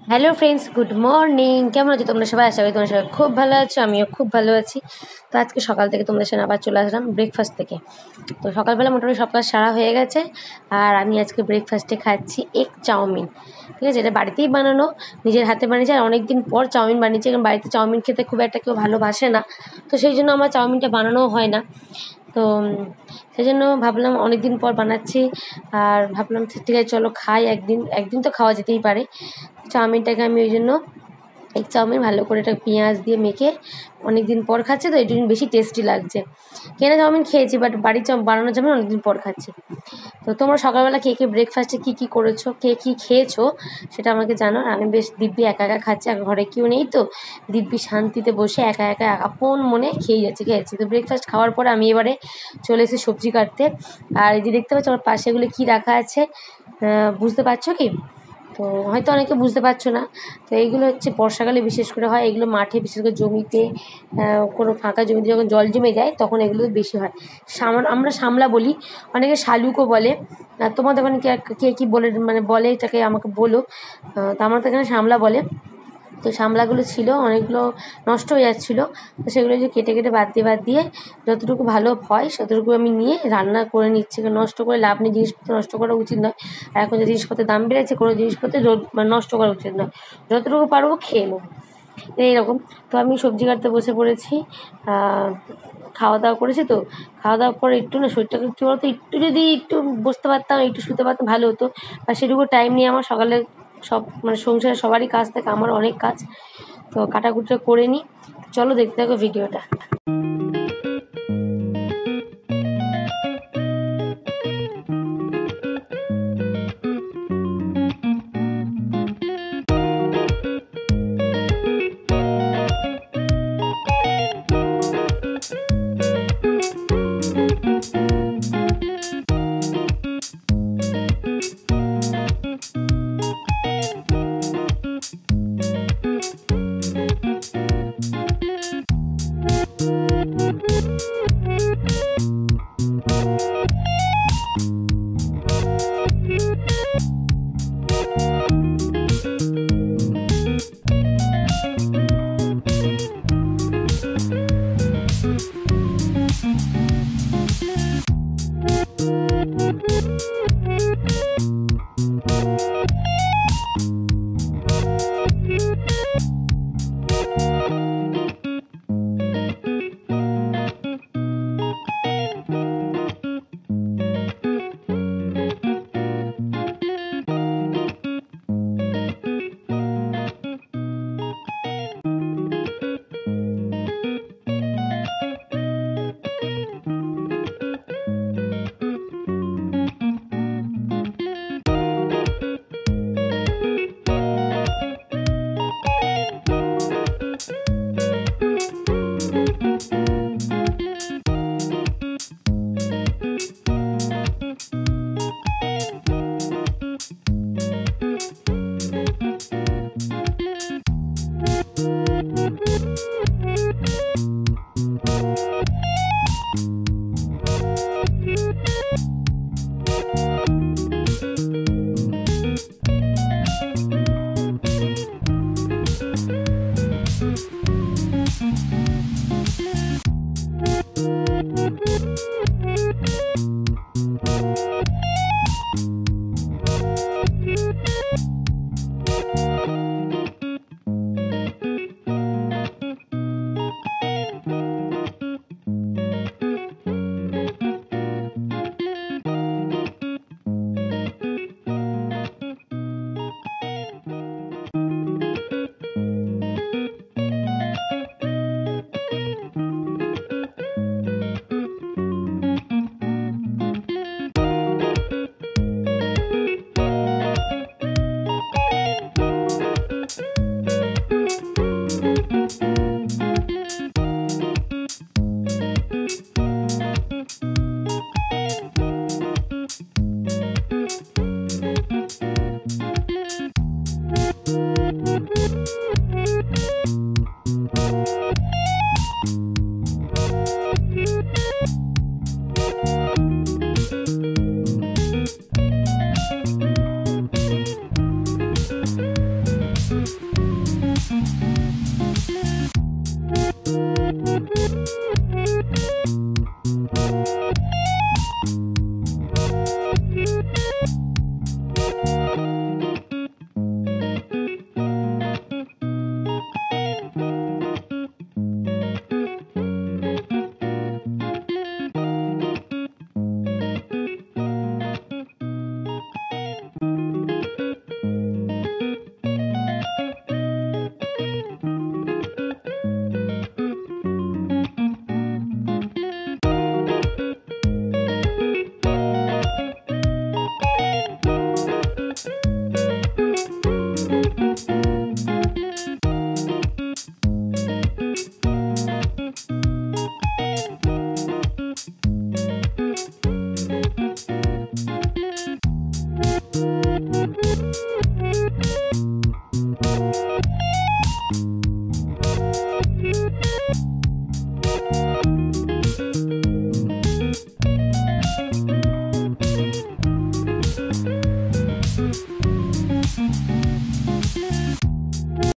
Hello friends, good morning. কেমন আছো তোমরা সবাই? আশা করি তোমরা সবাই খুব ভালো আছো, আমিও খুব ভালো আছি। তো আজকে সকাল থেকে তোমাদের সাথে আবার চলে আসলাম ব্রেকফাস্ট থেকে। তো সকালবেলা মোটামুটি সব কাজ সারা হয়ে গেছে। আর আমি আজকে ব্রেকফাস্টে খাচ্ছি এগ চাউমিন। ঠিক আছে, এটা বাড়িতেই বানানো, নিজের হাতে বানিয়েছি। আর অনেকদিন পর চাউমিন বানিয়েছি, কারণ বাড়িতে চাউমিন খেতে খুব একটা কেউ ভালোবাসে না। তো সেই জন্য আমার চাউমিনটা বানানোও হয় না। তো সেই জন্য ভাবলাম অনেক দিন পর বানাচ্ছি, আর ভাবলাম ঠিক আছে চলো খাই। একদিন একদিন তো খাওয়া যেতেই পারে। চাউমিনটাকে আমি ওই জন্য এগ চাউমিন ভালো করে এটা পেঁয়াজ দিয়ে মেখে অনেক দিন পর খাচ্ছি, তো এই জন্য বেশি টেস্টি লাগছে। কেনা চাউমিন খেয়েছি, বাট বাড়ির বানানো চাউমিন অনেকদিন পর খাচ্ছি। তো তোমরা সকালবেলা কে কে ব্রেকফাস্টে কী কী করেছো, কে কী খেয়েছো সেটা আমাকে জানো। আমি বেশ দিব্যি একা একা খাচ্ছি, আর ঘরে কেউ নেই, তো দিব্যি শান্তিতে বসে একা একা আপন মনে খেয়েছি। তো ব্রেকফাস্ট খাওয়ার পরে আমি এবারে চলে এসেছি সবজি কাটতে। আর এই যে দেখতে পাচ্ছ আমার পাশে এগুলো কী রাখা আছে, বুঝতে পারছো কি? তো হয়তো অনেকে বুঝতে পারছো না। তো এইগুলো হচ্ছে বর্ষাকালে বিশেষ করে হয়, এগুলো মাঠে বিশেষ করে জমিতে, কোনো ফাঁকা জমিতে যখন জল জমে যায় তখন এগুলো বেশি হয়। আমরা শামলা বলি, অনেকে শালুকও বলে। তোমাদের ওখানে কে কী বলে, মানে বলে এটাকে আমাকে বলো। তো আমার তো এখানে শামলা বলে। তো শামলাগুলো ছিল অনেকগুলো, নষ্ট হয়ে যাচ্ছিলো। তো সেগুলো যে কেটে কেটে বাদ দিয়ে যতটুকু ভালো হয় ততটুকু আমি নিয়ে রান্না করে নিচ্ছি। নষ্ট করে লাভ নেই, জিনিসপত্র নষ্ট করা উচিত নয়। আর এখন যে জিনিসপত্রের দাম বেড়েছে, কোনো জিনিসপত্র মানে নষ্ট করা উচিত নয়। যতটুকু পারবো খেয়ে নেবো, এইরকম। তো আমি সবজি কাটতে বসে পড়েছি। খাওয়া দাওয়া করেছি, তো খাওয়া দাওয়ার পরে একটু না শরীরটাকে কী বলতো, একটু যদি একটু বসতে পারতাম, একটু শুতে পারতাম ভালো হতো। আর সেটুকু টাইম নিয়ে আমার সকালে সব মানে সংসারে সবারই কাজ থাকে, আমার অনেক কাজ। তো কাটাকুটিটা করে নিই, চলো দেখতে থাকো ভিডিওটা।